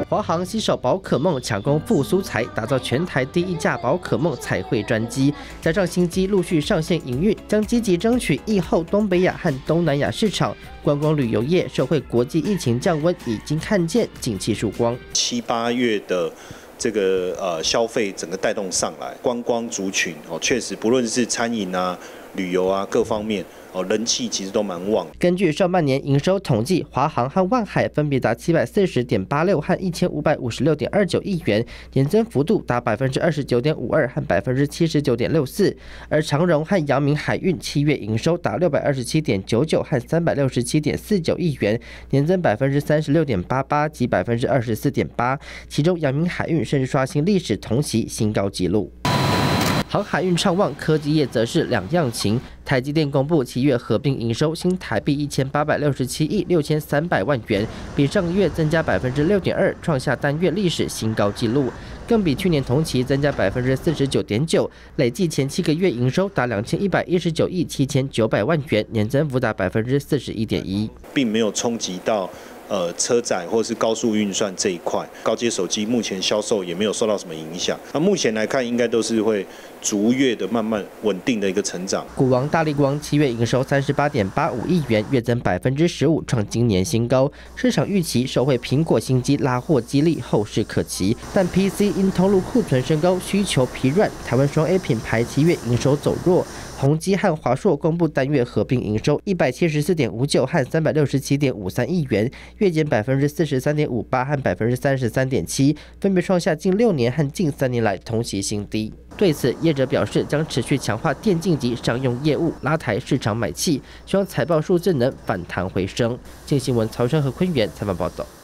华航携手宝可梦抢攻复苏财，打造全台第一架宝可梦彩绘专机，加上新机陆续上线营运，将积极争取疫后东北亚和东南亚市场。观光旅游业受惠国际疫情降温，已经看见景气曙光。 7、8月的这个消费整个带动上来，观光族群确实不论是餐饮啊、旅游啊各方面。人气其实都蛮旺。 根据上半年营收统计，华航和万海分别达740.86%和1556.29亿元，年增幅度达29.52%和79.64%。而长荣和阳明海运7月营收达627.99%和367.49亿元，年增36.88%及24.8%。其中阳明海运甚至刷新历史同期新高纪录。航海运畅旺，科技业则是两样情。台积电公布7月合并营收新台币1867亿6300万元，比上个月增加6.2%，创下单月历史新高纪录，更比去年同期增加49.9%，累计前7个月营收达2119亿7900万元，年增幅达41.1%， 并没有冲击到。车载或是高速运算这一块，高阶手机目前销售也没有受到什么影响。那目前来看，应该都是会逐月的慢慢稳定的一个成长。 股王大立光7月营收38.85亿元，月增15%，创今年新高。市场预期受惠苹果新机拉货激励，后市可期。但 PC 因通路库存升高，需求疲软，台湾双 A 品牌7月营收走弱。宏基和华硕公布单月合并营收174.59和367.53亿元，月减43.58%和33.7%，分别创下近6年和近3年来同期新低。对此，业者表示将持续强化电竞及商用业务，拉抬市场买气，希望财报数字能反弹回升。镜新闻曹生和坤元采访报道。